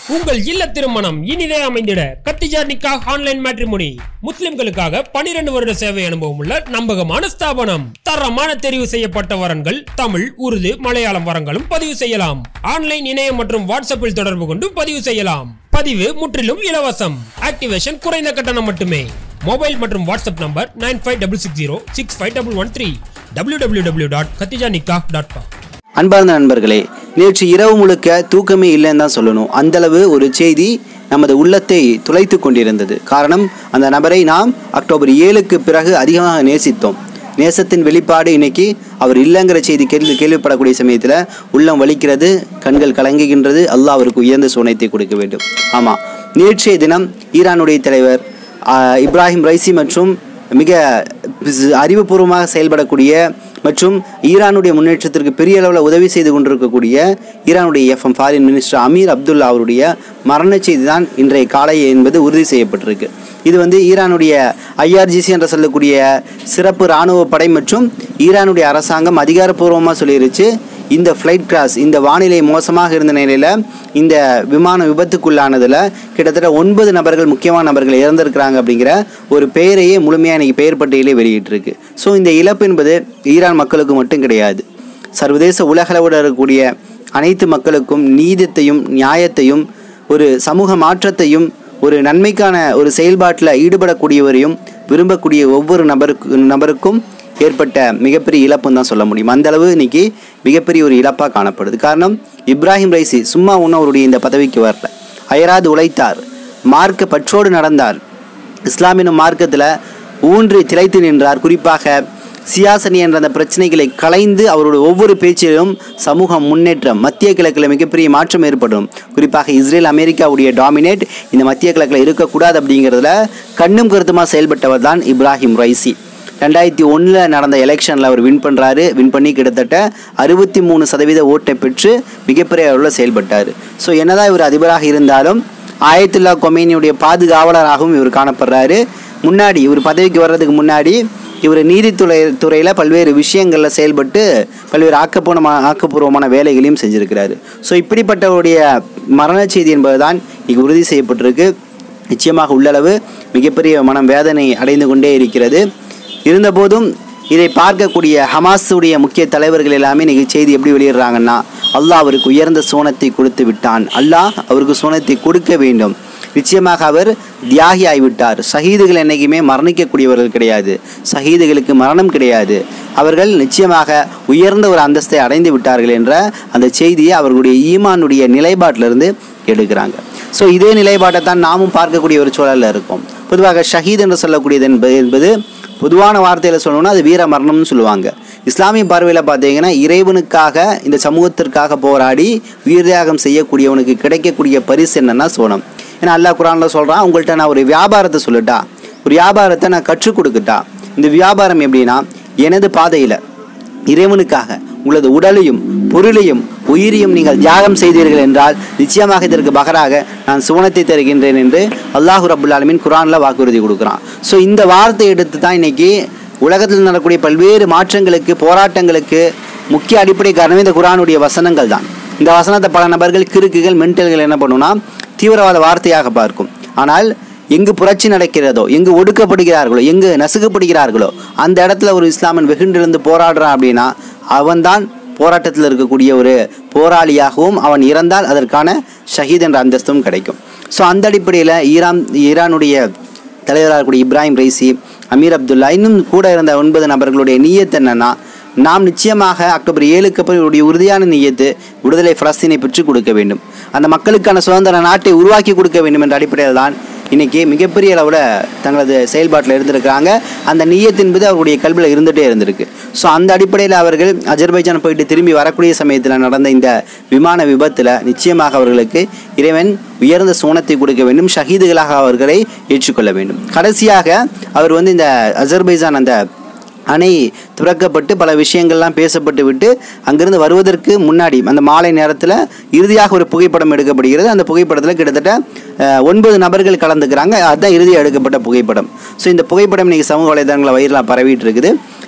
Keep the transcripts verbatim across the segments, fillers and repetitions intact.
உங்கள் இல்ல திருமணம் இனிதே அமைந்திட கத்திஜா நிக்காஹ் ஆன்லைன் மேட்ரிமோனி முஸ்லிம்களுக்காக பனிரெண்டு வருட சேவை அனுபவம் உள்ள நம்பகமான ஸ்தாபனம். தரமான தெரிவு செய்யப்பட்ட வரன்கள் தமிழ், உருது, மலையாளம் வரங்களும் பதிவு செய்யலாம். ஆன்லைன் இணையம் மற்றும் வாட்ஸ்அப்பில் தொடர்பு கொண்டு பதிவு செய்யலாம். பதிவு முற்றிலும் இலவசம். ஆக்டிவேஷன் குறைந்த கட்டணம் மட்டுமே. மொபைல் மற்றும் WhatsApp number nine five six six zero six five one one three W W W dot Khadija Nikah dot com. அன்பார்ந்த நண்பர்களே, நேற்று இரவு முழுக்க தூக்கமே இல்லைன்னு தான் சொல்லணும். அந்தளவு ஒரு செய்தி நமது உள்ளத்தை துளைத்து கொண்டிருந்தது. காரணம், அந்த நபரை நாம் அக்டோபர் ஏழுக்கு பிறகு அதிகமாக நேசித்தோம். நேசத்தின் வெளிப்பாடு இன்னைக்கு அவர் இல்லைங்கிற செய்தி கேள்வி கேள்விப்படக்கூடிய சமயத்தில் உள்ளம் வலிக்கிறது, கண்கள் கலங்குகின்றது. அல்லாஹ் அவருக்கு உயர்ந்த சோனத்தை கொடுக்க வேண்டும். ஆமாம், நேற்றைய தினம் ஈரானுடைய தலைவர் இப்ராஹிம் ரைசி மற்றும் மிக அறிவுபூர்வமாக செயல்படக்கூடிய மற்றும் ஈரானுடைய முன்னேற்றத்திற்கு பெரிய அளவில் உதவி செய்து கொண்டிருக்கக்கூடிய ஈரானுடைய FM foreign minister Amir Abdullah அவருடைய மரண செய்தி தான் இன்றைய காலை என்பது உறுதி செய்யப்பட்டிருக்கு. இது வந்து ஈரானுடைய ஐஆர்ஜிசி என்று சொல்லக்கூடிய சிறப்பு இராணுவ படை மற்றும் ஈரானுடைய அரசாங்கம் அதிகாரப்பூர்வமாக சொல்லிருச்சு, இந்த ஃப்ளைட் கிராஸ், இந்த வானிலை மோசமாக இருந்த நிலையில் இந்த விமான விபத்துக்குள்ளானதில் கிட்டத்தட்ட ஒன்பது நபர்கள், முக்கியமான நபர்கள் இறந்திருக்கிறாங்க அப்படிங்கிற ஒரு பெயரையே முழுமையாக இன்றைக்கி பெயர் பட்டியலே வெளியிட்டிருக்கு. ஸோ இந்த இழப்பு என்பது ஈரான் மக்களுக்கு மட்டும் கிடையாது, சர்வதேச உலகளவில் இருக்கக்கூடிய அனைத்து மக்களுக்கும் நீதியத்தையும் நியாயத்தையும் ஒரு சமூக மாற்றத்தையும் ஒரு நன்மைக்கான ஒரு செயல்பாட்டில் ஈடுபடக்கூடியவரையும் விரும்பக்கூடிய ஒவ்வொரு நபருக்கு நபருக்கும் ஏற்பட்ட மிகப்பெரிய இழப்புன்னு தான் சொல்ல முடியும். அந்தளவு இன்றைக்கி மிகப்பெரிய ஒரு இழப்பாக காணப்படுது. காரணம், இப்ராஹிம் ரைசி சும்மா ஒன்றும் அவருடைய இந்த பதவிக்கு வரல. அயராது உழைத்தார், மார்க்க பற்றோடு நடந்தார், இஸ்லாமின் மார்க்கத்தில் ஊன்றி திளைத்து நின்றார். குறிப்பாக சியாசனி என்ற அந்த பிரச்சனைகளை களைந்து அவருடைய ஒவ்வொரு பேச்சிலும் சமூக முன்னேற்றம், மத்திய கிழக்கில் மிகப்பெரிய மாற்றம் ஏற்படும். குறிப்பாக இஸ்ரேல் அமெரிக்காவுடைய டாமினேட் இந்த மத்திய கிழக்கில் இருக்கக்கூடாது அப்படிங்கிறதுல கண்ணும் கருத்துமாக செயல்பட்டவர் தான் இப்ராஹிம் ரைசி. ரெண்டாயிரத்தி ஒன்றில் நடந்த எலெக்ஷனில் அவர் வின் பண்ணுறாரு. வின் பண்ணி கிட்டத்தட்ட அறுபத்தி மூணு சதவீத ஓட்டை பெற்று மிகப்பெரிய அளவில் செயல்பட்டார். ஸோ என்னதான் இவர் அதிபராக இருந்தாலும் ஆயத்துல்லா கொமேனியுடைய பாதுகாவலராகவும் இவர் காணப்படுறாரு. முன்னாடி இவர் பதவிக்கு வர்றதுக்கு முன்னாடி இவர் நீதித்துறை துறையில் பல்வேறு விஷயங்களில் செயல்பட்டு பல்வேறு ஆக்கப்பூர்வமான ஆக்கப்பூர்வமான வேலைகளையும் செஞ்சுருக்கிறாரு. ஸோ இப்படிப்பட்டவருடைய மரண செய்தி என்பது தான் இங்கே உறுதி செய்யப்பட்டிருக்கு. நிச்சயமாக உள்ளளவு மிகப்பெரிய மனம் வேதனை அடைந்து கொண்டே இருக்கிறது. இருந்தபோதும் இதை பார்க்கக்கூடிய ஹமாஸுடைய முக்கிய தலைவர்கள் எல்லாமே இன்றைக்கி செய்தி எப்படி வெளியிடுறாங்கன்னா, அல்லாஹ் அவருக்கு உயர்ந்த சோனத்தை கொடுத்து விட்டான், அல்லாஹ் அவருக்கு சோனத்தை கொடுக்க வேண்டும், நிச்சயமாக அவர் தியாகி ஆகிவிட்டார். ஷஹீதுகள் என்றைக்குமே மரணிக்கக்கூடியவர்கள் கிடையாது, ஷஹீதுகளுக்கு மரணம் கிடையாது, அவர்கள் நிச்சயமாக உயர்ந்த ஒரு அந்தஸ்தை அடைந்து விட்டார்கள் என்ற அந்த செய்தியை அவர்களுடைய ஈமானுடைய நிலைப்பாட்டிலிருந்து எடுக்கிறாங்க. ஸோ இதே நிலைப்பாட்டை தான் நாமும் பார்க்கக்கூடிய ஒரு சூழலில் இருக்கும். பொதுவாக ஷஹீத் என்று சொல்லக்கூடியது என்பது என்பது பொதுவான வார்த்தையில் சொல்லணும்னா அது வீர மரணம்னு சொல்லுவாங்க. இஸ்லாமிய பார்வையில் பார்த்தீங்கன்னா இறைவனுக்காக இந்த சமூகத்திற்காக போராடி வீரதியாகம் செய்யக்கூடியவனுக்கு கிடைக்கக்கூடிய பரிசு என்னன்னா சோனம். ஏன்னா அல்லாஹ் குர்ஆனில் சொல்கிறான், உங்கள்கிட்ட நான் ஒரு வியாபாரத்தை சொல்லட்டா, ஒரு வியாபாரத்தை நான் கற்றுக் கொடுக்கட்டா. இந்த வியாபாரம் எப்படின்னா, எனது பாதையில் இறைவனுக்காக உங்களது உடலையும் பொருளையும் உயிரையும் நீங்கள் தியாகம் செய்தீர்கள் என்றால் நிச்சயமாக இதற்கு பகராக நான் சுவனத்தை தருகின்றேன் என்று அல்லாஹு ரப்புல் ஆலமீன் குர்ஆனில் வாக்குறுதி கொடுக்குறான். ஸோ இந்த வார்த்தை எடுத்து தான் இன்றைக்கி உலகத்தில் நடக்கக்கூடிய பல்வேறு மாற்றங்களுக்கு, போராட்டங்களுக்கு முக்கிய அடிப்படை காரணமே இந்த குர்ஆனுடைய வசனங்கள் தான். இந்த வசனத்தை பல நபர்கள், கிறுக்குகள், மென்டல்கள் என்ன பண்ணுன்னா தீவிரவாத வார்த்தையாக பார்க்கும். ஆனால் எங்கு புரட்சி நடக்கிறதோ, எங்கு ஒடுக்கப்படுகிறார்களோ, எங்கு நசுக்கப்படுகிறார்களோ அந்த இடத்துல ஒரு இஸ்லாமன் வெகுண்டிருந்து போராடுறான் அப்படின்னா அவன்தான் போராட்டத்தில் இருக்கக்கூடிய ஒரு போராளியாகவும், அவன் இறந்தால் அதற்கான ஷஹீத் என்ற அந்தஸ்தும் கிடைக்கும். ஸோ அந்த அடிப்படையில் ஈரான் ஈரானுடைய தலைவராக இருக்கக்கூடிய இப்ராஹிம் ரைசி, அமீர் அப்துல்லா, இன்னும் கூட இருந்த ஒன்பது நபர்களுடைய நியத்து என்னன்னா, நாம் நிச்சயமாக அக்டோபர் ஏழுக்கு அப்புறம் இவருடைய உறுதியான நியத்து விடுதலை பலஸ்தீனை பெற்றுக் கொடுக்க வேண்டும், அந்த மக்களுக்கான சுதந்திர நாட்டை உருவாக்கி கொடுக்க வேண்டும் என்ற அடிப்படையில் தான் இன்றைக்கி மிகப்பெரிய அளவில் தங்களது செயல்பாட்டில் இருந்திருக்கிறாங்க. அந்த நியத் என்பது அவருடைய கல்வியில் இருந்துகிட்டே இருந்திருக்கு. ஸோ அந்த அடிப்படையில் அவர்கள் அஜர்பைஜான் போயிட்டு திரும்பி வரக்கூடிய சமயத்தில் நடந்த இந்த விமான விபத்தில் நிச்சயமாக அவர்களுக்கு இறைவன் உயர்ந்த சோனத்தை கொடுக்க வேண்டும், ஷஹீதுகளாக அவர்களை ஏற்றுக்கொள்ள வேண்டும். கடைசியாக அவர் வந்து இந்த அஜர்பைஜான் அந்த அணை துறக்கப்பட்டு பல விஷயங்கள்லாம் பேசப்பட்டு விட்டு அங்கிருந்து வருவதற்கு முன்னாடி அந்த மாலை நேரத்தில் இறுதியாக ஒரு புகைப்படம் எடுக்கப்படுகிறது. அந்த புகைப்படத்தில் கிட்டத்தட்ட ஒன்பது நபர்கள் கலந்துக்கிறாங்க. அதுதான் இறுதியாக எடுக்கப்பட்ட புகைப்படம். ஸோ இந்த புகைப்படம் இன்றைக்கி சமூக வலைதளங்களில் வைரலாக பரவிட்டு இருக்குது.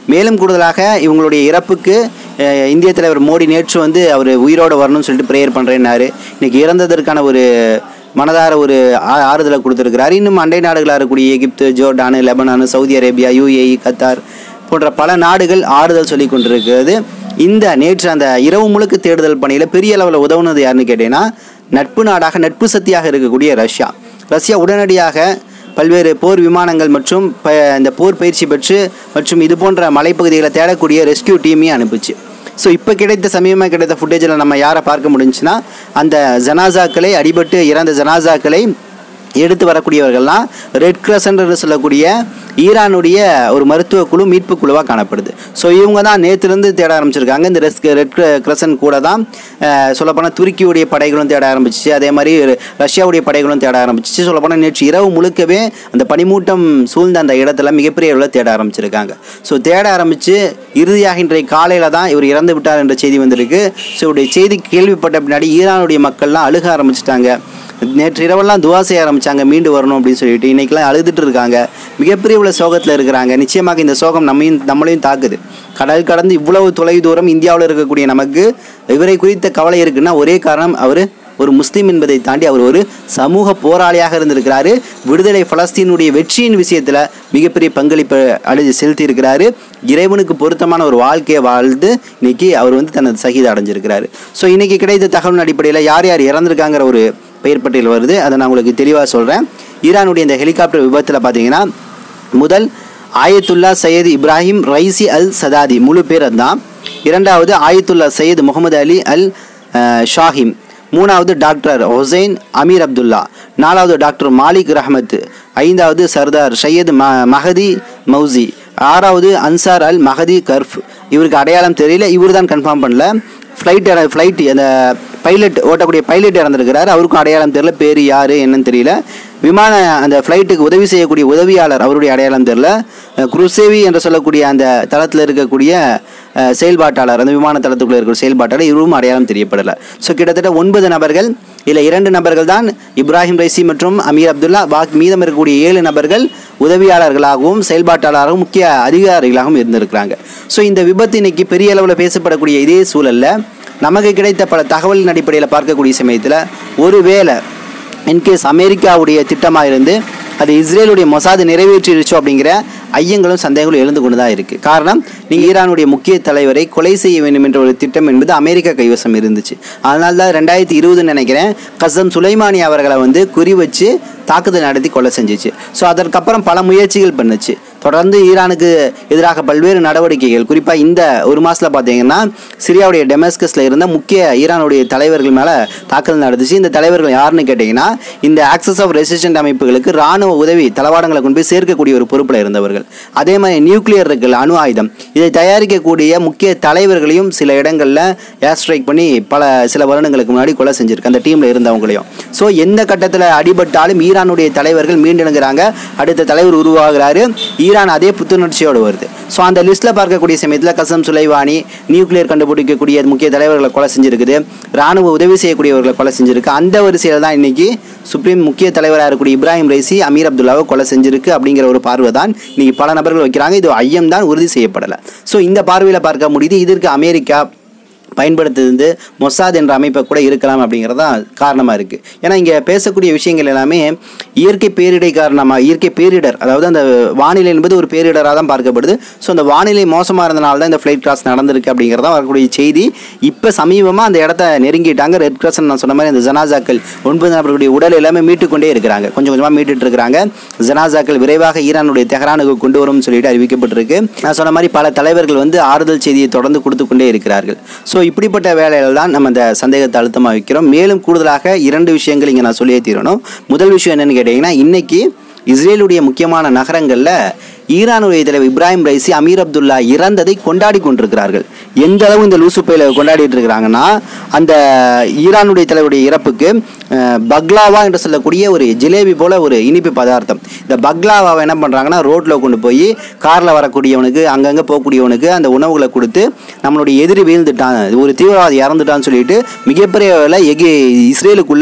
மேலும் கூடுதலாக இவங்களுடைய இறப்புக்கு இந்திய தலைவர் மோடி நேற்று வந்து அவர் உயிரோடு வரணும்னு சொல்லிட்டு ப்ரேயர் பண்ணுறேன்னாரு. இன்றைக்கி இறந்ததற்கான ஒரு மனதார ஒரு ஆறுதலை கொடுத்துருக்கிறார். இன்னும் அண்டை நாடுகளாக இருக்கக்கூடிய Egypt, Jordan, Lebanon, Saudi Arabia, UAE, Qatar போன்ற பல நாடுகள் ஆறுதல் சொல்லி கொண்டிருக்கிறது. இந்த நேற்று அந்த இரவு முழுக்க தேடுதல் பணியில் பெரிய அளவில் உதவுனது யாருன்னு கேட்டீங்கன்னா, நட்பு நாடாக நட்பு சக்தியாக இருக்கக்கூடிய ரஷ்யா. ரஷ்யா உடனடியாக பல்வேறு போர் விமானங்கள் மற்றும் ப இந்த போர் பயிற்சி பெற்று மற்றும் இது போன்ற மலைப்பகுதிகளை தேடக்கூடிய ரெஸ்கியூ டீமையும் அனுப்பிச்சு. ஸோ இப்போ கிடைத்த சமீபமாக கிடைத்த ஃபுட்டேஜில் நம்ம யாரை பார்க்க முடிஞ்சுன்னா, அந்த ஜனாசாக்களை அடிபட்டு இறந்த ஜனாசாக்களை எடுத்து வரக்கூடியவர்கள்லாம் ரெட் கிரசன்ட் என்று சொல்லக்கூடிய ஈரானுடைய ஒரு மருத்துவ குழு மீட்பு குழுவாக காணப்படுது. ஸோ இவங்க தான் நேற்றுலேருந்து தேட ஆரம்பிச்சிருக்காங்க. இந்த ரெஸ் ரெட் கிரசன்ட் கூட தான் சொல்லப்போனால் துருக்கியுடைய படைகளும் தேட ஆரம்பிச்சிச்சு, அதே மாதிரி ரஷ்யாவுடைய படைகளும் தேட ஆரம்பிச்சிச்சு. சொல்லப்போனால் நேற்று இரவு முழுக்கவே அந்த பனிமூட்டம் சூழ்ந்த அந்த இடத்துல மிகப்பெரிய அளவில் தேட ஆரம்பிச்சிருக்காங்க. ஸோ தேட ஆரம்பித்து இறுதியாக இன்றைய காலையில் தான் இவர் இறந்து விட்டார் என்ற செய்தி வந்திருக்கு. ஸோ இவருடைய செய்தி கேள்விப்பட்ட பின்னாடி ஈரானுடைய மக்கள்லாம் அழுக ஆரம்பிச்சிட்டாங்க. நேற்று இரவெல்லாம் துவா செய்ய ஆரம்பித்தாங்க, மீண்டு வரணும் அப்படின்னு சொல்லிட்டு. இன்றைக்கெல்லாம் அழுதுட்டு இருக்காங்க, மிகப்பெரிய உள்ள சோகத்தில் இருக்கிறாங்க. நிச்சயமாக இந்த சோகம் நம்மையும் நம்மளையும் தாக்குது. கடல் கடந்து இவ்வளவு தொலை தூரம் இந்தியாவில் இருக்கக்கூடிய நமக்கு இவரை குறித்த கவலை இருக்குன்னா ஒரே காரணம், அவர் ஒரு முஸ்லீம் என்பதை தாண்டி அவர் ஒரு சமூக போராளியாக இருந்திருக்கிறாரு. விடுதலை பலஸ்தீனுடைய வெற்றியின் விஷயத்தில் மிகப்பெரிய பங்களிப்பை அழி செலுத்தி இருக்கிறாரு. இறைவனுக்கு பொருத்தமான ஒரு வாழ்க்கையை வாழ்ந்து இன்னைக்கு அவர் வந்து தனது சகிதை அடைஞ்சிருக்கிறாரு. ஸோ இன்றைக்கி கிடைத்த தகவலின் அடிப்படையில் யார் யார் இறந்துருக்காங்கிற ஒரு பெயர் பட்டியல் வருது. அதை நான் உங்களுக்கு தெளிவாக சொல்கிறேன். ஈரானுடைய இந்த ஹெலிகாப்டர் விபத்தில் பார்த்தீங்கன்னா, முதல் Ayatollah Syed Ibrahim Raisi al Sadati, முழு பேர் அதுதான். இரண்டாவது ஆயத்துல்லா சையது முகமது அலி அல் ஷாஹிம். மூணாவது டாக்டர் ஹுசைன் அமீர் அப்துல்லா. நாலாவது டாக்டர் மாலிக் ரஹமத். ஐந்தாவது சர்தார் சையது ம மஹதி மௌசி. ஆறாவது அன்சார் அல் மஹதி கர்ஃப். இவருக்கு அடையாளம் தெரியல, இவர் தான் கன்ஃபார்ம் பண்ணல. ஃப்ளைட் ஃப்ளைட் அந்த பைலட் ஓட்டக்கூடிய பைலட் இறந்துருக்கிறார், அவருக்கும் அடையாளம் தெரியல, பேர் யார் என்னன்னு தெரியல. விமான அந்த ஃப்ளைட்டுக்கு உதவி செய்யக்கூடிய உதவியாளர், அவருடைய அடையாளம் தெரியல. குருசேவி என்று சொல்லக்கூடிய அந்த தளத்தில் இருக்கக்கூடிய செயல்பாட்டாளர், அந்த விமான தளத்துக்குள்ளே இருக்கிற செயல்பாட்டாளர், இவரும் அடையாளம் தெரியப்படலை. ஸோ கிட்டத்தட்ட ஒன்பது நபர்கள், இதில் இரண்டு நபர்கள் தான் இப்ராஹிம் ரைசி மற்றும் அமீர் அப்துல்லா. பாக்கி மீதம் இருக்கக்கூடிய ஏழு நபர்கள் உதவியாளர்களாகவும் செயல்பாட்டாளராகவும் முக்கிய அதிகாரிகளாகவும் இருந்திருக்கிறாங்க. ஸோ இந்த விபத்து இன்னைக்கு பெரிய அளவில் பேசப்படக்கூடிய இதே சூழலில் நமக்கு கிடைத்த பல தகவலின் அடிப்படையில் பார்க்கக்கூடிய சமயத்தில் ஒருவேளை இன்கேஸ் அமெரிக்காவுடைய திட்டமாக இருந்து அது இஸ்ரேலுடைய மொசாது நிறைவேற்றிருச்சோ அப்படிங்கிற ஐயங்களும் சந்தேகங்களும் எழுந்து கொண்டு தான் இருக்குது. காரணம், நீங்கள் ஈரானுடைய முக்கிய தலைவரை கொலை செய்ய வேண்டும் என்ற ஒரு திட்டம் என்பது அமெரிக்கா கைவசம் இருந்துச்சு. அதனால தான் ரெண்டாயிரத்தி இருபதுன்னு நினைக்கிறேன் கசம் சுலைமானி அவர்களை வந்து குறி வச்சு தாக்குதல் நடத்தி கொலை செஞ்சிச்சு. ஸோ அதற்கப்புறம் பல முயற்சிகள் பண்ணுச்சு. தொடர்ந்து ஈரானுக்கு எதிராக பல்வேறு நடவடிக்கைகள், குறிப்பாக இந்த ஒரு மாதத்தில் பார்த்தீங்கன்னா சிரியாவுடைய டெமஸ்கஸில் இருந்த முக்கிய ஈரானுடைய தலைவர்கள் மேலே தாக்குதல் நடந்துச்சு. இந்த தலைவர்கள் யாருன்னு கேட்டிங்கன்னா, இந்த ஆக்சஸ் ஆஃப் ரெசிஸ்டன்ட் அமைப்புகளுக்கு இராணுவ உதவி தளவாடங்களை கொண்டு போய் சேர்க்கக்கூடிய ஒரு பொறுப்பில் இருந்தவர்கள். அதே மாதிரி நியூக்ளியர் இருக்குல்ல, அணு ஆயுதம், இதை தயாரிக்கக்கூடிய முக்கிய தலைவர்களையும் சில இடங்களில் ஏர் ஸ்ட்ரைக் பண்ணி பல சில வருடங்களுக்கு முன்னாடி கொலை செஞ்சிருக்கு, அந்த டீமில் இருந்தவங்களையும். ஸோ எந்த கட்டத்தில் அடிபட்டாலும் ஈரானுடைய தலைவர்கள் மீண்டெழுங்கிறாங்க, அடுத்த தலைவர் உருவாகிறாரு, ஈரான் அதே புத்துணர்ச்சியோடு வருது. ஸோ அந்த லிஸ்ட்டில் பார்க்கக்கூடிய சமயத்தில் கசம் சுலைமானி நியூக்ளியர் கண்டுபிடிக்கக்கூடிய முக்கிய தலைவர்களை கொலை செஞ்சுருக்குது, இராணுவ உதவி செய்யக்கூடியவர்களை கொலை செஞ்சுருக்கு. அந்த வரிசையில் தான் இன்றைக்கி சுப்ரீம் முக்கிய தலைவராக இருக்கக்கூடிய இப்ராஹிம் ரைசி அமீர் அப்துல்லாவை கொலை செஞ்சிருக்கு அப்படிங்கிற ஒரு பார்வை தான் இன்றைக்கி பல நபர்கள் வைக்கிறாங்க. இது ஐயம் தான் உறுதி செய்யப்படலை. ஸோ இந்த பார்வையில் பார்க்க முடியுது இதற்கு அமெரிக்கா பயன்படுத்துறது மொசாத் என்ற அமைப்பை கூட இருக்கலாம் அப்படிங்கிறதான் காரணமாக இருக்குது. ஏன்னா இங்கே பேசக்கூடிய விஷயங்கள் எல்லாமே இயற்கை பேரிடை காரணமாக, இயற்கை பேரிடர், அதாவது அந்த வானிலை என்பது ஒரு பேரிடராக தான் பார்க்கப்படுது. ஸோ அந்த வானிலை மோசமாக இருந்தனால தான் இந்த ஃப்ளைட் கிராஸ் நடந்திருக்கு அப்படிங்கிறதான் வரக்கூடிய செய்தி. இப்போ சமீபமாக அந்த இடத்த நெருங்கிட்டாங்க. ரெட் கிராஸ் நான் சொன்ன மாதிரி அந்த ஜனாசாக்கள் ஒன்பது நபர்களுடைய உடல் எல்லாமே மீட்டுக்கொண்டே இருக்கிறாங்க, கொஞ்சம் கொஞ்சமாக மீட்டுட்டு இருக்கிறாங்க. ஜனாசாக்கள் விரைவாக ஈரானுடைய தெஹரானுக்கு கொண்டு வரும்னு சொல்லிட்டு அறிவிக்கப்பட்டிருக்கு. நான் சொன்ன மாதிரி பல தலைவர்கள் வந்து ஆறுதல் செய்தியை தொடர்ந்து கொடுத்து கொண்டே இருக்கிறார்கள். ஸோ இப்படிப்பட்ட வேலைகள் தான் நம்ம இந்த சந்தேகத்தை அழுத்தமாக வைக்கிறோம். மேலும் கூடுதலாக இரண்டு விஷயங்கள் இங்கே நான் சொல்லியே தீரணும். முதல் விஷயம் என்னென்னு கேட்டிங்கன்னா, இன்றைக்கி இஸ்ரேலுடைய முக்கியமான நகரங்களில் ஈரானுடைய தலைவர் இப்ராஹிம் ரைசி அமீர் அப்துல்லா இறந்ததை கொண்டாடி கொண்டிருக்கிறார்கள். எந்த அளவு இந்த லூசுப்பையில் கொண்டாடிட்டு இருக்கிறாங்கன்னா, அந்த ஈரானுடைய தலைவருடைய இறப்புக்கு பக்லாவா என்று சொல்லக்கூடிய ஒரு ஜிலேபி போல ஒரு இனிப்பு பதார்த்தம், இந்த பக்லாவாவை என்ன பண்ணுறாங்கன்னா ரோட்டில் கொண்டு போய் காரில் வரக்கூடியவனுக்கு அங்கங்கே போகக்கூடியவனுக்கு அந்த உணவுகளை கொடுத்து நம்மளுடைய எதிரி வீழ்ந்துட்டான், ஒரு தீவிரவாதி இறந்துட்டான்னு சொல்லிட்டு மிகப்பெரிய எகி இஸ்ரேலுக்குள்ளே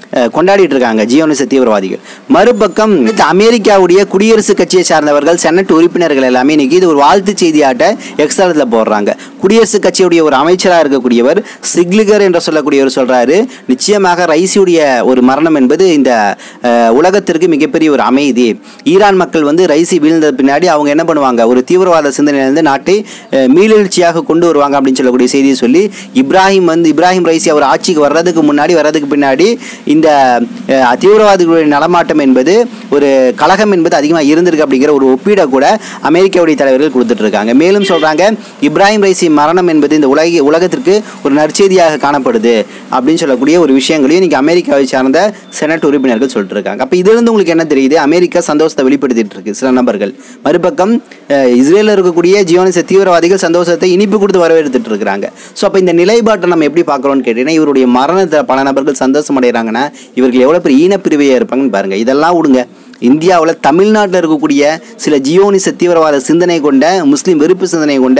கொண்டாடிட்டு இருக்காங்க ஜியோனிச தீவிரவாதிகள். மறுபக்கம் அமெரிக்காவுடைய குடியரசுக் கட்சியை சார்ந்தவர்கள் செனட் உறுப்பினர்கள் எல்லாமே இன்னைக்கு இது ஒரு வாழ்த்து செய்தியாட்ட எக்ஸ்தலத்தில் போடுறாங்க. குடியரசுக் கட்சியுடைய ஒரு அமைச்சராக இருக்கக்கூடியவர் சிக்லிகர் என்று சொல்லக்கூடியவர் சொல்றாரு, நிச்சயமாக ரைசியுடைய ஒரு மரணம் என்பது இந்த உலகத்திற்கு மிகப்பெரிய ஒரு அமைதி. ஈரான் மக்கள் வந்து ரைசி வீழ்ந்த பின்னாடி அவங்க என்ன பண்ணுவாங்க, ஒரு தீவிரவாத சிந்தனையிலிருந்து நாட்டை மீளெழுச்சியாக கொண்டு வருவாங்க அப்படின்னு சொல்லக்கூடிய செய்தியை சொல்லி இப்ராஹிம் வந்து இப்ராஹிம் ரைசி அவர் ஆட்சிக்கு வர்றதுக்கு முன்னாடி வர்றதுக்கு பின்னாடி இந்த தீவிரவாதிகளுடைய நடமாட்டம் என்பது ஒரு கலகம் என்பது அதிகமாக இருந்திருக்கு அப்படிங்கிற ஒரு ஒப்பீடை கூட அமெரிக்காவுடைய தலைவர்கள் கொடுத்துட்டு இருக்காங்க. மேலும் சொல்றாங்க இப்ராஹிம் ரைசி மரணம் என்பது இந்த உலக உலகத்திற்கு ஒரு நற்செய்தியாக காணப்படுது அப்படின்னு சொல்லக்கூடிய ஒரு விஷயங்களையும் இன்னைக்கு அமெரிக்காவை சார்ந்த செனட் உறுப்பினர்கள் சொல்லிட்டு இருக்காங்க. அப்போ இதிலிருந்து உங்களுக்கு என்ன தெரியுது, அமெரிக்கா சந்தோஷத்தை வெளிப்படுத்திட்டு இருக்கு சில நபர்கள். மறுபக்கம் இஸ்ரேலில் இருக்கக்கூடிய ஜியோனிச தீவிரவாதிகள் சந்தோஷத்தை இனிப்பு கொடுத்து வரவேற்றுட்டு இருக்கிறாங்க. ஸோ அப்போ இந்த நிலைப்பாட்டை நம்ம எப்படி பார்க்குறோம்னு கேட்டீங்கன்னா, இவருடைய மரணத்தை பல நபர்கள் சந்தோஷம் அடைகிறாங்கன்னா இவர்கள் எவ்வளோ பெரிய ஈனப்பிரிவையாக இருப்பாங்கன்னு பாருங்கள். இதெல்லாம் விடுங்க, இந்தியாவில் தமிழ்நாட்டில் இருக்கக்கூடிய சில ஜியோனிச தீவிரவாத சிந்தனை கொண்ட முஸ்லீம் வெறுப்பு சிந்தனை கொண்ட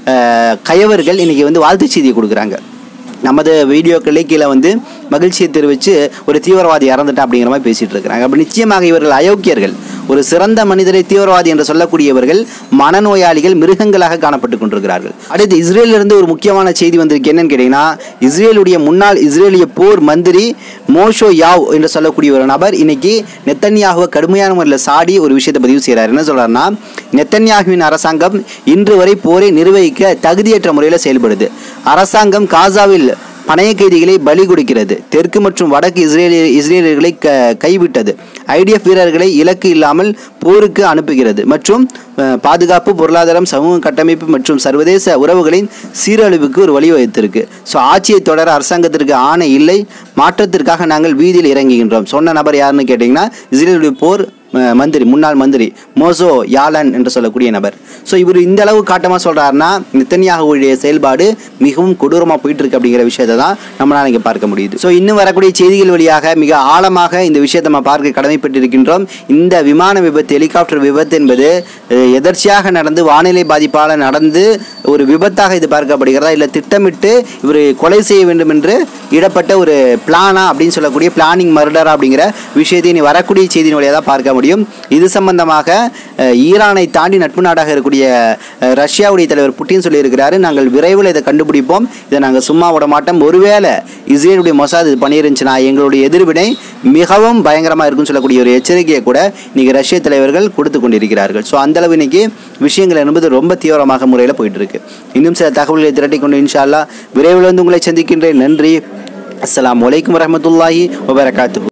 கயவர்கள் இன்னைக்கு வந்து வாழ்த்து செய்தியை கொடுக்குறாங்க. நமது வீடியோக்களே கீழே வந்து மகிழ்ச்சியை தெரிவித்து ஒரு தீவிரவாதி இறந்துட்டா அப்படிங்கிற மாதிரி பேசிகிட்டு இருக்கிறாங்க. அப்போ நிச்சயமாக இவர்கள் அயோக்கியர்கள். ஒரு சிறந்த மனிதரை தீவிரவாதி என்று சொல்லக்கூடியவர்கள் மனநோயாளிகள், மிருகங்களாக காணப்பட்டு கொண்டிருக்கிறார்கள். அடுத்து இஸ்ரேலிருந்து ஒரு முக்கியமான செய்தி வந்திருக்கு. என்னன்னு கேட்டீங்கன்னா, இஸ்ரேலுடைய முன்னாள் இஸ்ரேலிய போர் மந்திரி மோஷோ யாவ் என்று சொல்லக்கூடிய ஒரு நபர் இன்னைக்கு நெத்தன்யாகுவை கடுமையான முறையில் சாடி ஒரு விஷயத்தை பதிவு செய்கிறார். என்ன சொல்றாருன்னா, நெத்தன்யாகுவின் அரசாங்கம் இன்று வரை போரை நிர்வகிக்க தகுதியற்ற முறையில் செயல்படுது. அரசாங்கம் காசாவில் பணைய கைதிகளை பலி கொடுக்கிறது. தெற்கு மற்றும் வடக்கு இஸ்ரேலிய இஸ்ரேலியர்களை க கைவிட்டது. ஐடிஎஃப் வீரர்களை இலக்கு இல்லாமல் போருக்கு அனுப்புகிறது மற்றும் பாதுகாப்பு, பொருளாதாரம், சமூக கட்டமைப்பு மற்றும் சர்வதேச உறவுகளின் சீரழிவுக்கு ஒரு வழிவகுத்திருக்கு. ஸோ ஆட்சியை தொடர அரசாங்கத்திற்கு ஆணை இல்லை, மாற்றத்திற்காக நாங்கள் வீதியில் இறங்குகின்றோம். சொன்ன நபர் யாருன்னு கேட்டிங்கன்னா, இஸ்ரேலுடைய போர் மந்திரி, முன்னாள் மந்திரி மோசோ யாலன் என்று சொல்லக்கூடிய நபர். ஸோ இவர் இந்த அளவு காட்டமாக சொல்கிறாருன்னா நெத்தன்யாகுவுடைய செயல்பாடு மிகவும் கொடூரமாக போயிட்டு இருக்கு அப்படிங்கிற விஷயத்தை தான் நம்மளால் இங்கே பார்க்க முடியுது. ஸோ இன்னும் வரக்கூடிய செய்திகள் வழியாக மிக ஆழமாக இந்த விஷயத்தை நம்ம பார்க்க கடமைப்பட்டிருக்கின்றோம். இந்த விமான விபத்து, ஹெலிகாப்டர் விபத்து என்பது எதர்ச்சியாக நடந்து வானிலை பாதிப்பால் நடந்து ஒரு விபத்தாக இது பார்க்கப்படுகிறதா, இல்லை திட்டமிட்டு இவர் கொலை செய்ய வேண்டும் என்று இடப்பட்ட ஒரு பிளானா அப்படின்னு சொல்லக்கூடிய பிளானிங் மர்டரா அப்படிங்கிற விஷயத்தை இனி வரக்கூடிய செய்தியின் வழியாக தான் பார்க்க முடியும். இது சம்பந்தமாக ஈரானை தாண்டி நட்பு நாடாக இருக்கக்கூடிய ரஷ்யாவுடைய தலைவர் புட்டின் சொல்லியிருக்கிறாரு, நாங்கள் விரைவில் இதை கண்டுபிடிப்போம், இதை நாங்கள் சும்மா விட மாட்டோம். ஒருவேளை இஸ்ரேலுடைய மொசாத் இது பண்ணிருந்துச்சுன்னா எங்களுடைய எதிர்வினை மிகவும் பயங்கரமாக இருக்குன்னு சொல்லக்கூடிய ஒரு எச்சரிக்கையை கூட இன்னைக்கு ரஷ்ய தலைவர்கள் கொடுத்து கொண்டிருக்கிறார்கள். ஸோ அந்தளவு இன்னைக்கு விஷயங்கள் என்பது ரொம்ப தீவிரமாக முறையில் போயிட்டு இருக்கு. இன்னும் சில தகவல்களை திரட்டி கொண்டு இன்ஷா அல்லாஹ் விரைவில் வந்து உங்களை சந்திக்கின்றேன். நன்றி. அஸ்ஸலாமு அலைக்கும் வரஹ்மத்துல்லாஹி வபரகாத்துஹு.